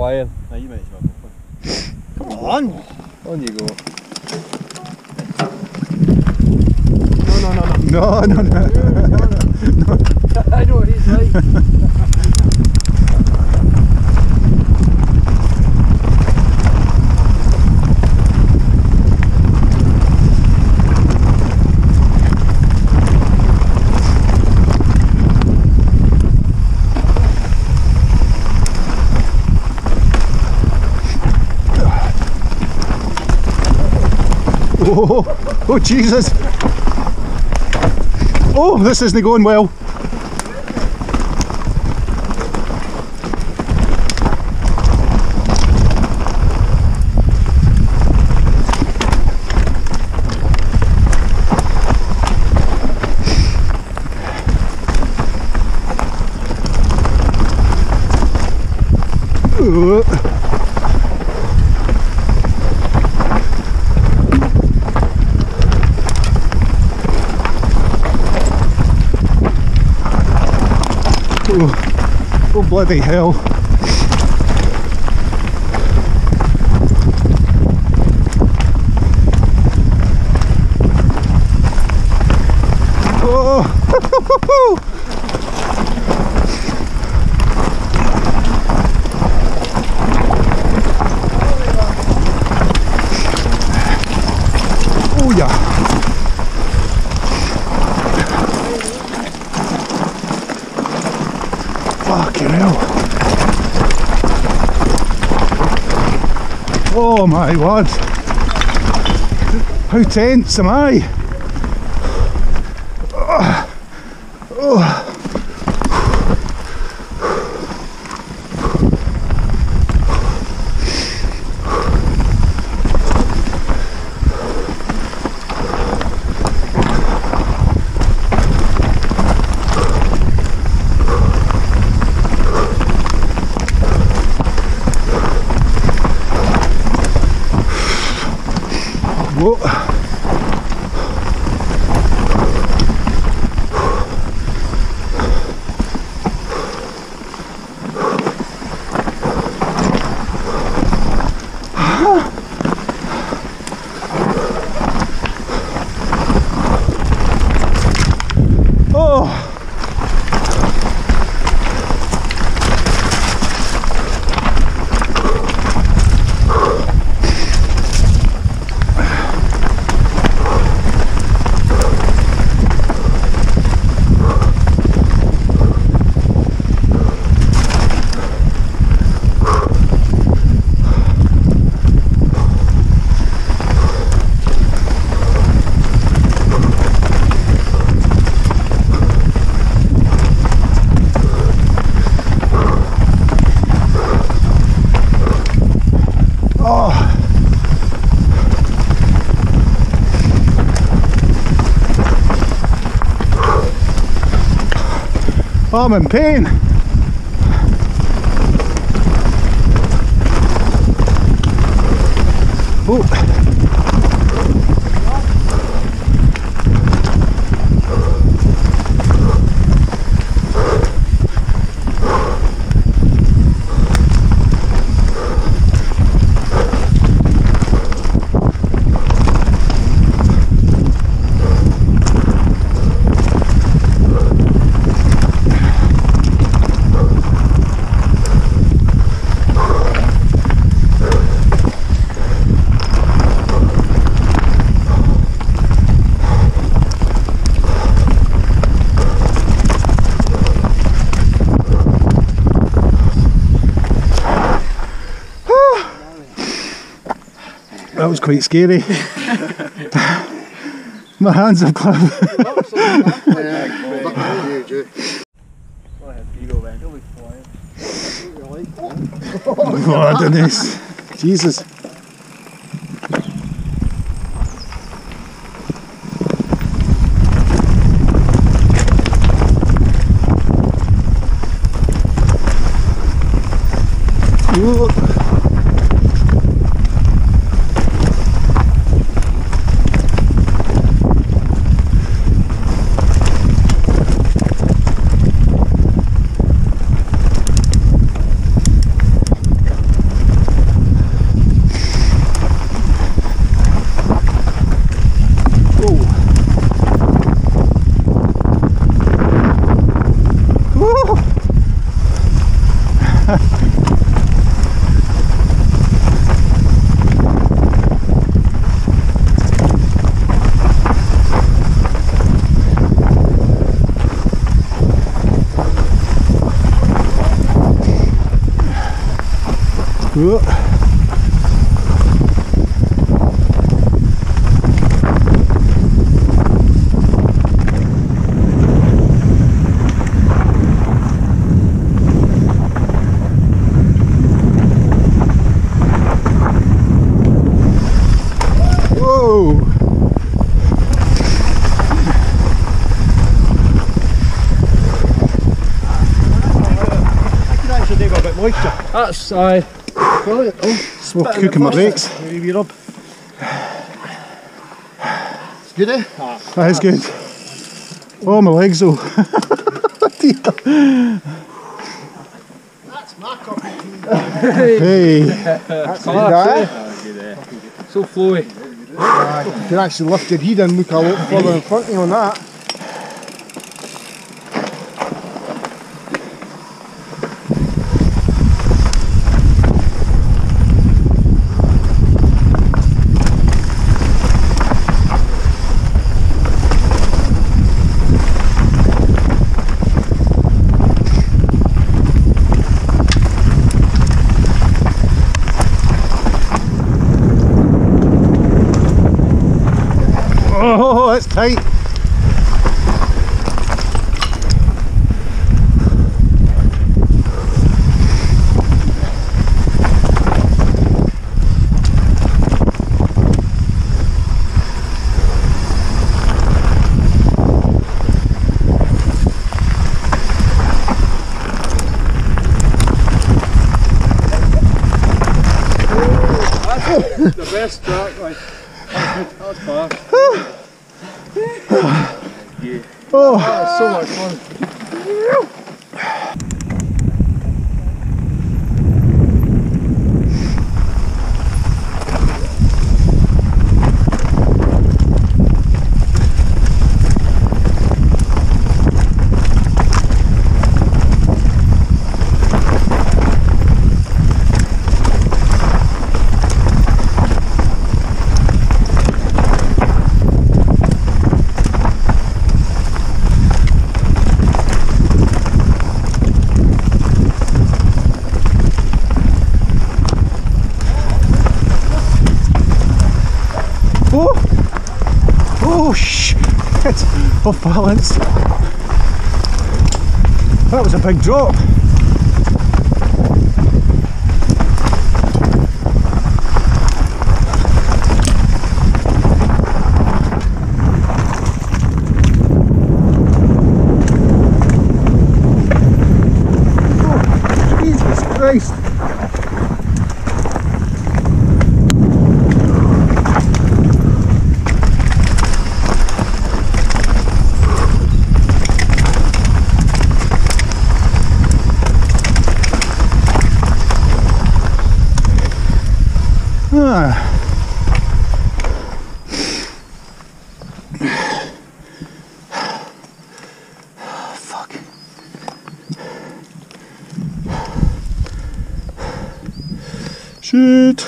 flying. No, you might as well go. Come on! On you go. No. No. I know what he's like. Oh, Jesus! Oh, this isn't going well. Oh, bloody hell. Oh. Oh yeah. Fucking hell. Oh my word. How tense am I? Oh. Whoa. Oh. I'm in pain. Oh. That was quite scary. My hands have clapped. Oh, goodness. Jesus. Ooh. Whoa. Moisture. That's brilliant. Oh, Smoke cooking my brakes. Maybe we rub. It's good, eh? That is good. Oh, my legs though. That's my cup of tea. Hey. That's class, good, so flowy. You can actually lift your head and look a lot further in front of you on that. Oh, that's tight. That's the best track, like. That was fast. Yeah. Oh, That's so much fun. oh shit, off balance. That was a big drop. Oh, Jesus Christ. Fuck. Shit.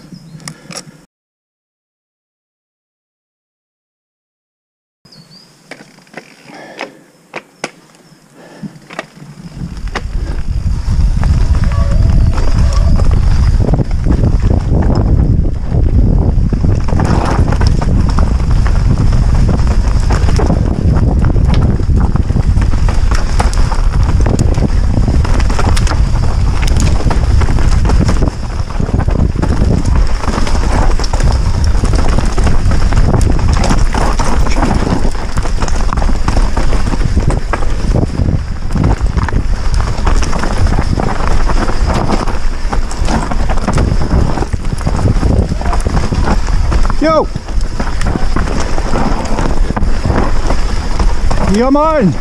Yo! Yeah, man!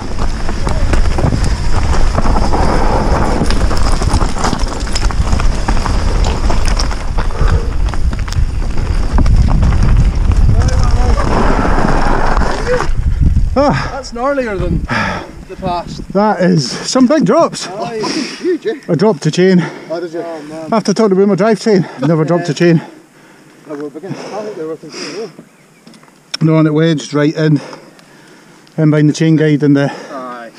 That's gnarlier than the past. That is some big drops. Huge, eh? I dropped a chain. Oh, did you? Oh man. After talking about my drivetrain, I never dropped a chain. No, we're beginning to panic there, we're thinking, oh. No, and it wedged right in behind the chain guide and the... Aye.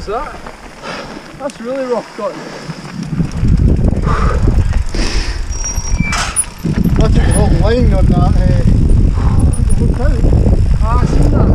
that? That's really rough cutting. I took the whole line on that. Ah, I seen that.